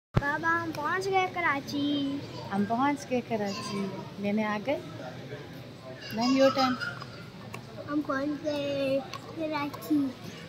बाबा हम पहुंच गए कराची। हम पहुंच गए कराची, लेने आ गए। Then your turn. हम पहुंच गए कराची।